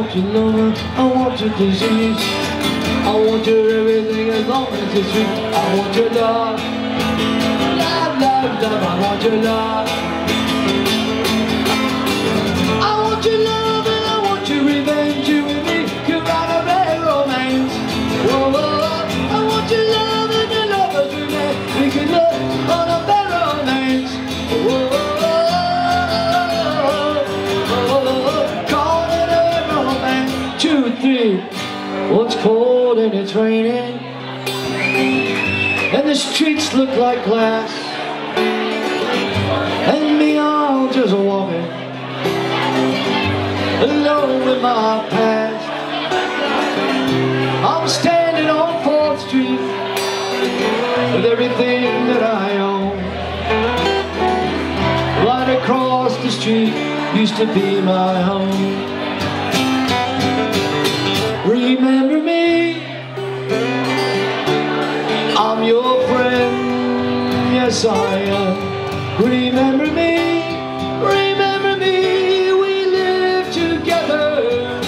want your love, I want your disease, I want your everything as long as it's true. I want your love, love, love, love, I want your love. I want your love and I want your revenge. You and me could write a bad romance. Whoa, whoa, I want your love and your lover's revenge. We could love on a bad romance. Whoa, call it a romance. 2, 3. Well, it's cold and it's raining, and the streets look like glass, and me, I'm just walking alone with my past. I'm standing on 4th Street with everything that I own. Right across the street used to be my home. Remember me, I'm your friend, yes I am. Remember me, we live together.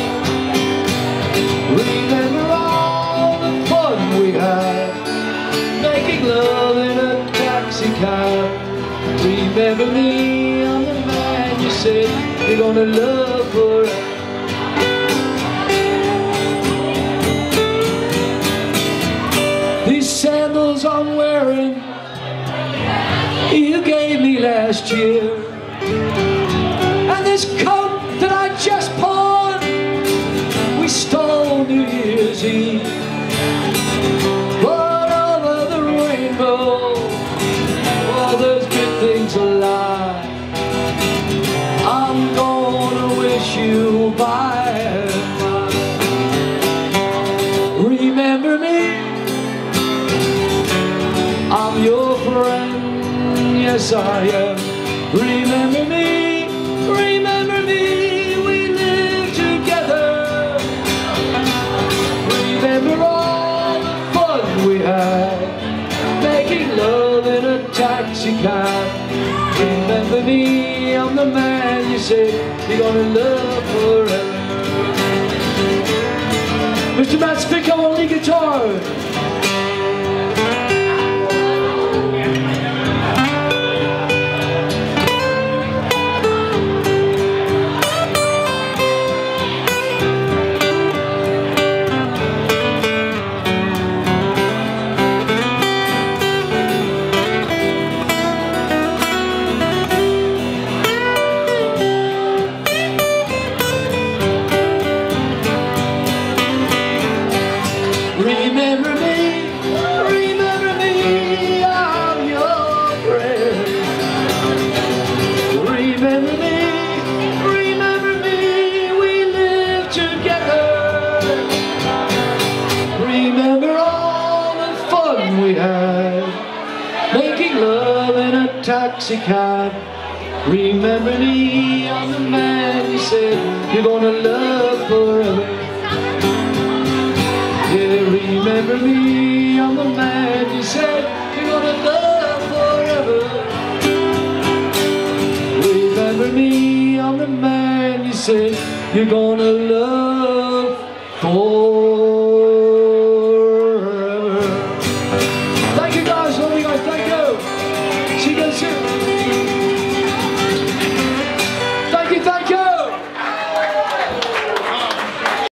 Remember all the fun we had, making love in a taxi cab. Remember me, I'm the man you said you're gonna love forever. These sandals I'm wearing, you gave me last year, and this coat that I just pawned, we stole New Year's Eve. But over the rainbow, all those good things are lie. I'm gonna wish you bye. Remember me, I'm your friend, yes I am. Remember me, we live together. Remember all the fun we had, making love in a taxi cab. Remember me, I'm the man you said you're gonna love forever. Mr. Matt Spicko on lead guitar. Remember me, I'm your friend. Remember me, we live together. Remember all the fun we had, making love in a taxi cab. Remember me, I'm the man you said you're gonna love forever. Yeah, remember me, I'm the man you said you're gonna love forever. Remember me, I'm the man you said you're gonna love